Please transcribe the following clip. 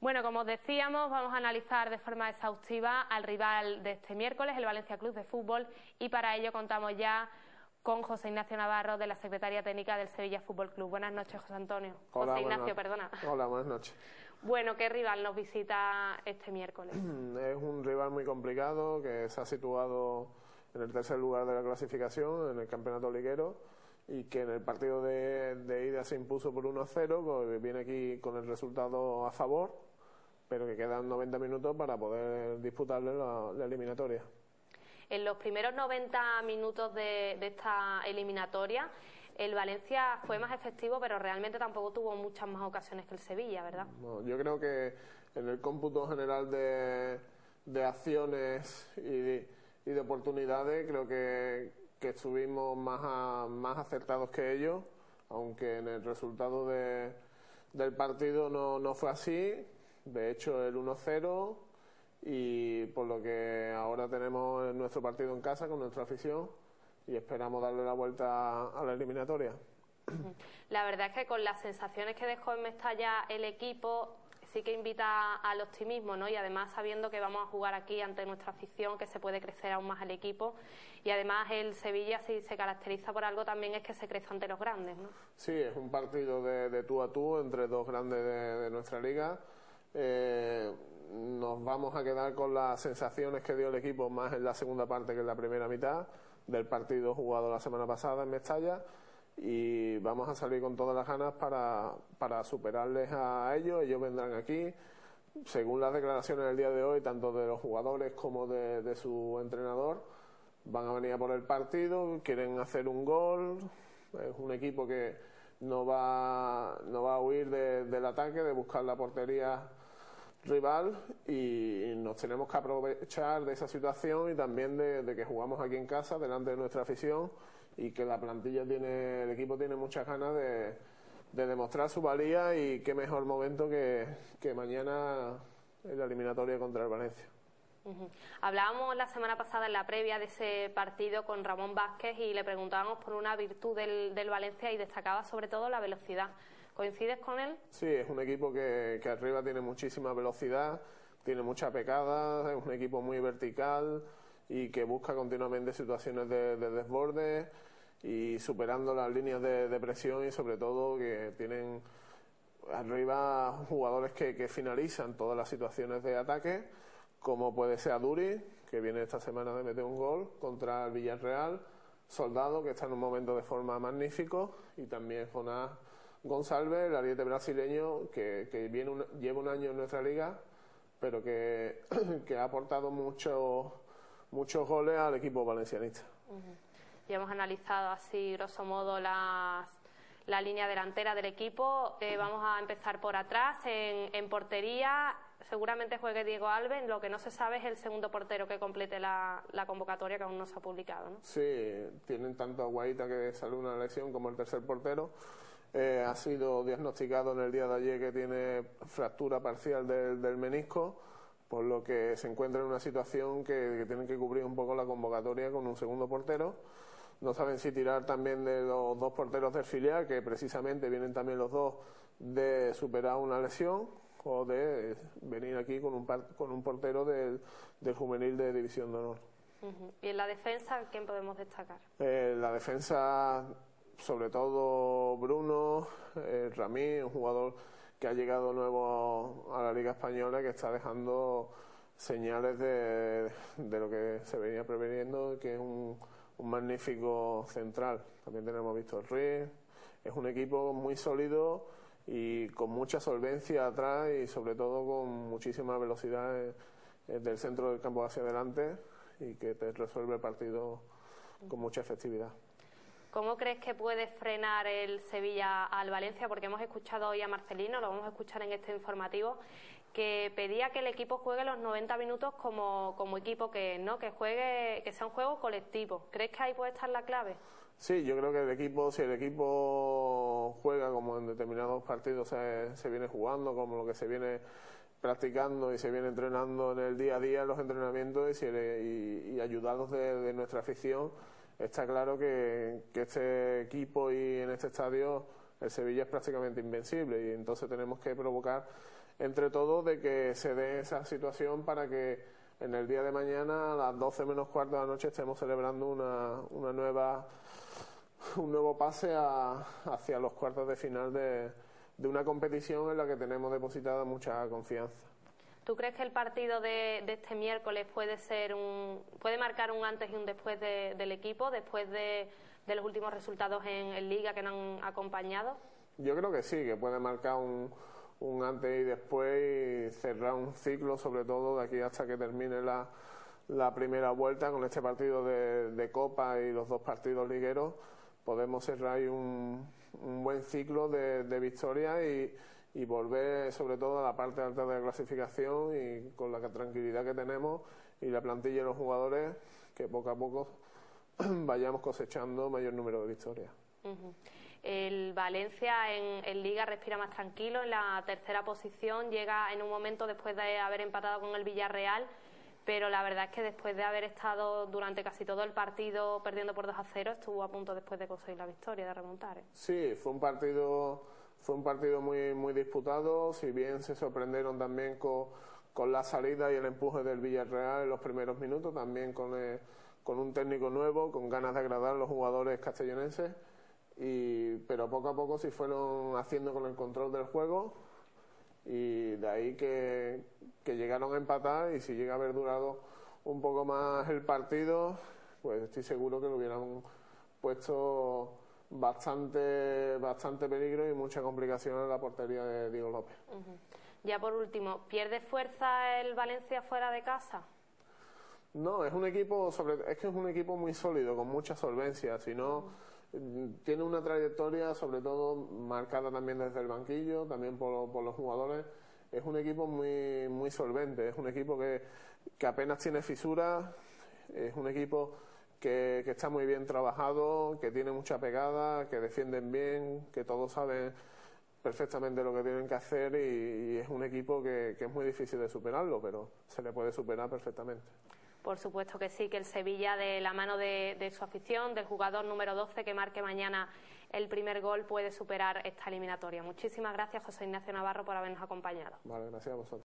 Bueno, como os decíamos, vamos a analizar de forma exhaustiva al rival de este miércoles, el Valencia Club de Fútbol, y para ello contamos ya con José Ignacio Navarro, de la Secretaría Técnica del Sevilla Fútbol Club. Buenas noches, José Antonio. Hola, José Ignacio, perdona. Hola, buenas noches. Bueno, ¿qué rival nos visita este miércoles? Es un rival muy complicado que se ha situado en el tercer lugar de la clasificación en el campeonato liguero y que en el partido de ida se impuso por 1-0, pues viene aquí con el resultado a favor, pero que quedan 90 minutos para poder disputarle la eliminatoria. En los primeros 90 minutos de esta eliminatoria, el Valencia fue más efectivo, pero realmente tampoco tuvo muchas más ocasiones que el Sevilla, ¿verdad? No, yo creo que en el cómputo general de acciones y de oportunidades, creo que estuvimos más acertados que ellos, aunque en el resultado del partido no fue así. De hecho, el 1-0, y por lo que ahora tenemos nuestro partido en casa con nuestra afición y esperamos darle la vuelta a la eliminatoria. La verdad es que con las sensaciones que dejó en Mestalla el equipo sí que invita al optimismo, ¿no? Y además sabiendo que vamos a jugar aquí ante nuestra afición, que se puede crecer aún más el equipo, y además el Sevilla, si se caracteriza por algo, también es que se crece ante los grandes, ¿no? Sí, es un partido de tú a tú entre dos grandes de nuestra liga. Nos vamos a quedar con las sensaciones que dio el equipo más en la segunda parte que en la primera mitad del partido jugado la semana pasada en Mestalla, y vamos a salir con todas las ganas para superarles a ellos. Ellos vendrán aquí, según las declaraciones del día de hoy, tanto de los jugadores como de su entrenador, van a venir a por el partido, quieren hacer un gol. Es un equipo que no va a huir del ataque, de buscar la portería rival, y nos tenemos que aprovechar de esa situación y también de que jugamos aquí en casa delante de nuestra afición y que la plantilla el equipo tiene muchas ganas de demostrar su valía, y qué mejor momento que mañana en la eliminatoria contra el Valencia. Hablábamos la semana pasada en la previa de ese partido con Ramón Vázquez y le preguntábamos por una virtud del Valencia y destacaba sobre todo la velocidad. ¿Coincides con él? Sí, es un equipo que arriba tiene muchísima velocidad, tiene mucha pegada, es un equipo muy vertical y que busca continuamente situaciones de desborde y superando las líneas de presión, y sobre todo que tienen arriba jugadores que finalizan todas las situaciones de ataque, como puede ser Aduri, que viene esta semana de meter un gol contra el Villarreal, Soldado, que está en un momento de forma magnífico, y también Jonás González, el ariete brasileño, que lleva un año en nuestra liga, pero que ha aportado muchos goles al equipo valencianista. Ya hemos analizado así, grosso modo, la línea delantera del equipo. Vamos a empezar por atrás, en portería. Seguramente juegue Diego Alves. Lo que no se sabe es el segundo portero que complete la convocatoria, que aún no se ha publicado, ¿no? Sí, tienen tanto a Guaita, que salió una lesión, como el tercer portero. Ha sido diagnosticado en el día de ayer que tiene fractura parcial del menisco, por lo que se encuentra en una situación que tienen que cubrir un poco la convocatoria con un segundo portero. No saben si tirar también de los dos porteros del filial, que precisamente vienen también los dos de superar una lesión, o de venir aquí con un portero del juvenil de División de Honor. ¿Y en la defensa quién podemos destacar? La defensa, sobre todo Bruno, Ramí, un jugador que ha llegado nuevo a la Liga Española, que está dejando señales de lo que se venía preveniendo, que es un magnífico central. También tenemos Víctor Ruiz. Es un equipo muy sólido y con mucha solvencia atrás, y sobre todo con muchísima velocidad del centro del campo hacia adelante, y que te resuelve el partido con mucha efectividad. ¿Cómo crees que puede frenar el Sevilla al Valencia? Porque hemos escuchado hoy a Marcelino, lo vamos a escuchar en este informativo, que pedía que el equipo juegue los 90 minutos como equipo que es, ¿no? Que sea un juego colectivo. ¿Crees que ahí puede estar la clave? Sí, yo creo que si el equipo juega como en determinados partidos se viene jugando, como lo que se viene practicando y se viene entrenando en el día a día en los entrenamientos, y ayudados de nuestra afición, está claro que este equipo y en este estadio el Sevilla es prácticamente invencible, y entonces tenemos que provocar entre todos de que se dé esa situación para que en el día de mañana a las 12 menos cuarto de la noche estemos celebrando un nuevo pase hacia los cuartos de final de una competición en la que tenemos depositada mucha confianza. ¿Tú crees que el partido de este miércoles puede marcar un antes y un después del equipo, después de los últimos resultados en Liga que nos han acompañado? Yo creo que sí, que puede marcar un antes y después y cerrar un ciclo, sobre todo de aquí hasta que termine la primera vuelta con este partido de Copa y los 2 partidos ligueros. Podemos cerrar ahí un buen ciclo de victorias y volver sobre todo a la parte alta de la clasificación y con la tranquilidad que tenemos y la plantilla y los jugadores que poco a poco vayamos cosechando mayor número de victorias. El Valencia en Liga respira más tranquilo, en la tercera posición, llega en un momento después de haber empatado con el Villarreal, pero la verdad es que después de haber estado durante casi todo el partido perdiendo por 2-0, estuvo a punto después de conseguir la victoria, de remontar. Sí, fue un partido muy disputado, si bien se sorprendieron también con la salida y el empuje del Villarreal en los primeros minutos, también con un técnico nuevo, con ganas de agradar a los jugadores castellonenses, pero poco a poco sí fueron haciendo con el control del juego y de ahí que llegaron a empatar, y si llega a haber durado un poco más el partido, pues estoy seguro que lo hubieran puesto bastante peligro y mucha complicación en la portería de Diego López. Ya por último, ¿pierde fuerza el Valencia fuera de casa? No, es un equipo muy sólido, con mucha solvencia, si no tiene una trayectoria sobre todo marcada también desde el banquillo, también por los jugadores. Es un equipo muy solvente, es un equipo que apenas tiene fisuras, es un equipo que está muy bien trabajado, que tiene mucha pegada, que defienden bien, que todos saben perfectamente lo que tienen que hacer y es un equipo que es muy difícil de superarlo, pero se le puede superar perfectamente. Por supuesto que sí, que el Sevilla, de la mano de su afición, del jugador número 12 que marque mañana el primer gol, puede superar esta eliminatoria. Muchísimas gracias, José Ignacio Navarro, por habernos acompañado. Vale, gracias a vosotros.